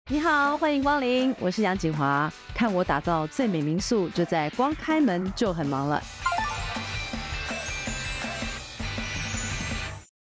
你好，欢迎光临，我是杨锦华。看我打造最美民宿，就在光开门就很忙了。